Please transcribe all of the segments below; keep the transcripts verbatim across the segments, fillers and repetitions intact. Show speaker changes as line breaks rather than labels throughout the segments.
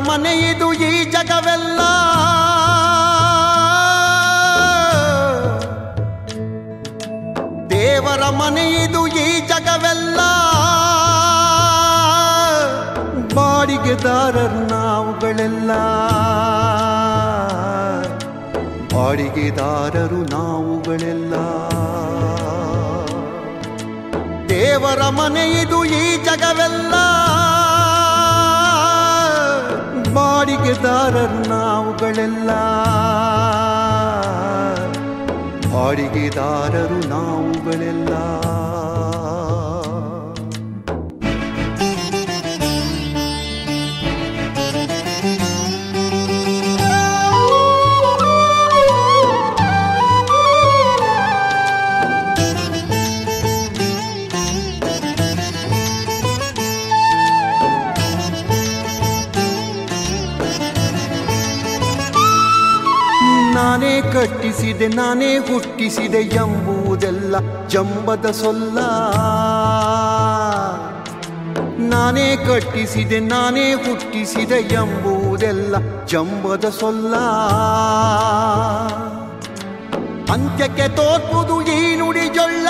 ಮನೆ ಇದು ಈ ಜಗವೆಲ್ಲ ದೇವರ ಮನೆ ಇದು ಈ ಜಗವೆಲ್ಲ ಬಾಡಿಗೆದಾರರು ನಾವುಗಳೆಲ್ಲ ಬಾಡಿಗೆದಾರರು ನಾವುಗಳೆಲ್ಲ ದೇವರ ಮನೆ ಇದು ಈ ಜಗವೆಲ್ಲ ಬಾಡಿಗೆದಾರರು ನಾವುಗಳೆಲ್ಲ ಬಾಡಿಗೆದಾರರು ನಾವುಗಳೆಲ್ಲ ನಾನೇ ಕಟ್ಟಿಸಿದೆ ನಾನೇ ಹುಟ್ಟಿಸಿದೆ ಎಂಬುದೆಲ್ಲ ಜಂಬದ ಸೊಲ್ಲ ನಾನೇ ಕಟ್ಟಿಸಿದೆ ನಾನೇ ಹುಟ್ಟಿಸಿದೆ ಎಂಬುದೆಲ್ಲ ಜಂಬದ ಸೊಲ್ಲ ಅಂತ್ಯಕ್ಕೆ ತೋರ್ಪುದು ಈ ನುಡಿ ಜೊಳ್ಳ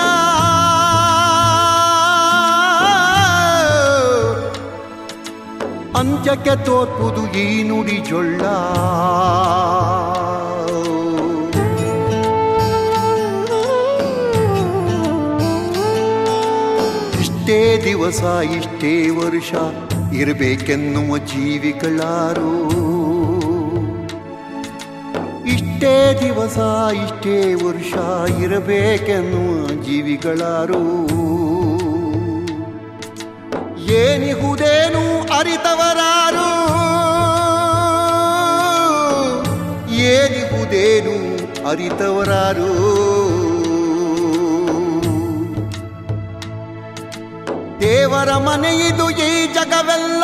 ಅಂತ್ಯಕ್ಕೆ ತೋರ್ಪುದು ಈ ನುಡಿ ಜೊಳ್ಳ ಇಷ್ಟೇ ದಿವಸ ಇಷ್ಟೇ ವರ್ಷ ಇರಬೇಕೆನ್ನುವ ಜೀವಿಗಳಾರು ಇಷ್ಟೇ ದಿವಸ ಇಷ್ಟೇ ವರ್ಷ ಇರಬೇಕೆನ್ನುವ ಜೀವಿಗಳಾರು ಏನಿಹುದೇನು ಅರಿತವರಾರು ಏನಿಹುದೇನು ಅರಿತವರಾರು ದೇವರ ಮನೆ ಇದು ಈ ಜಗವೆಲ್ಲ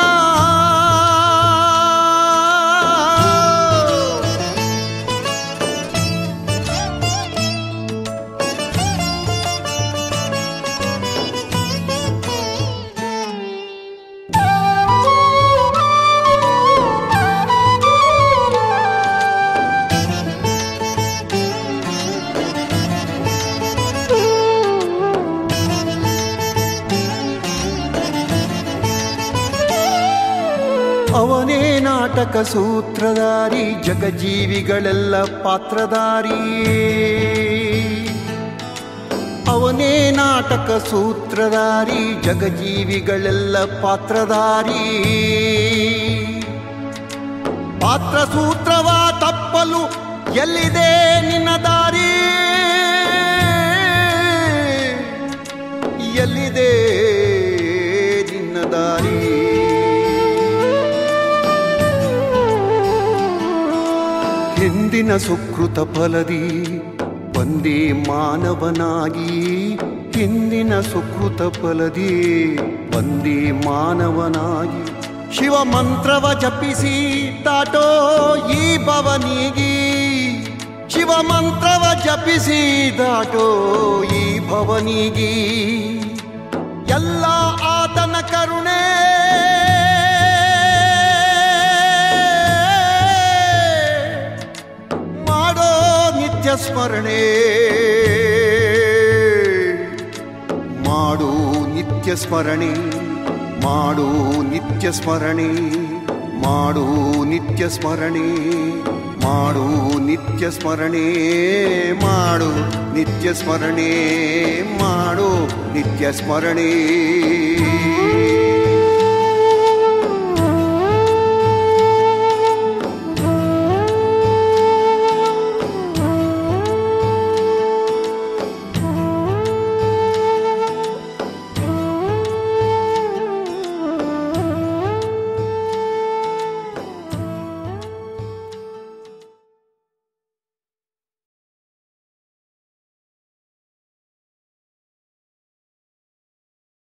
ಅವನೇ ನಾಟಕ ಸೂತ್ರಧಾರಿ ಜಗಜೀವಿಗಳೆಲ್ಲ ಪಾತ್ರಧಾರಿ ಅವನೇ ನಾಟಕ ಸೂತ್ರಧಾರಿ ಜಗಜೀವಿಗಳೆಲ್ಲ ಪಾತ್ರಧಾರಿ ಪಾತ್ರ ಸೂತ್ರವ ತಪ್ಪಲು ಎಲ್ಲಿದೆ ನಿನ್ನ ದಾರಿ ಎಲ್ಲಿದೆ ನಿನ್ನ ದಾರಿ ಹಿಂದಿನ ಸುಕೃತ ಫಲದಿ ಬಂದೇ ಮಾನವನಾಗಿ ಹಿಂದಿನ ಸುಕೃತ ಫಲದಿ ಬಂದೇ ಮಾನವನಾಗಿ ಶಿವ ಮಂತ್ರವ ಜಪಿಸಿ ದಾಟೋ ಈ ಭವನಿಗಿ ಶಿವ ಮಂತ್ರವ ಜಪಿಸಿ ದಾಟೋ ಈ ಭವನಿಗಿ ಎಲ್ಲ ಆತನ ಕರುಣೆ ಸ್ಮರಣೆ ಮಾಡು ನಿತ್ಯ ಸ್ಮರಣೆ ಮಾಡು ನಿತ್ಯ ಸ್ಮರಣೆ ಮಾಡು ನಿತ್ಯ ಸ್ಮರಣೆ ಮಾಡು ನಿತ್ಯ ಸ್ಮರಣೆ ಮಾಡು ನಿತ್ಯ ಸ್ಮರಣೆ ಮಾಡು ನಿತ್ಯ ಸ್ಮರಣೆ